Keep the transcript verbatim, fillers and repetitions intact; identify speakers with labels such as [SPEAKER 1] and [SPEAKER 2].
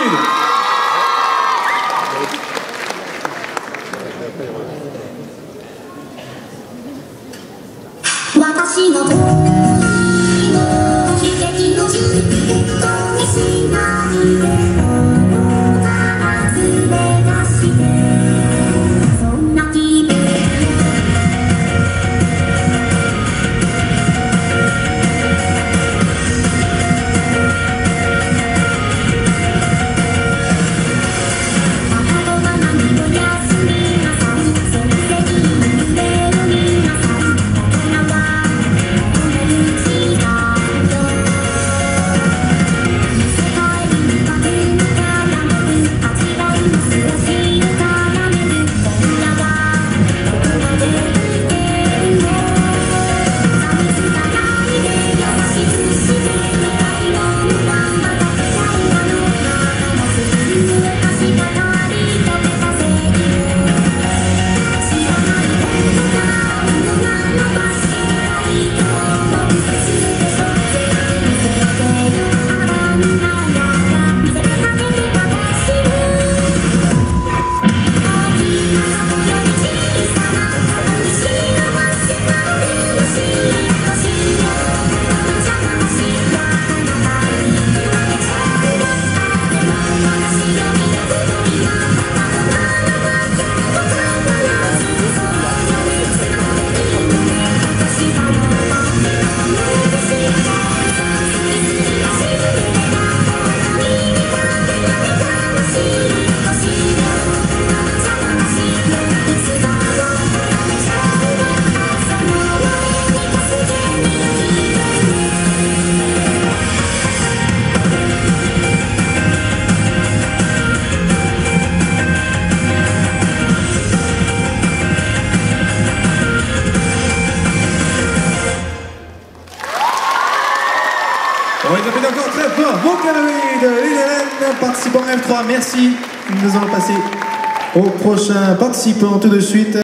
[SPEAKER 1] 私の恋の奇跡のずっとにしないでここから連れ出してそんな君母とママにおやすみなさい先生に夢を見なさい大人は
[SPEAKER 2] On les appelle encore très fort. Vocaloid de Lydelen, participant F trois. Merci. Nous allons passer au prochain participant tout de suite.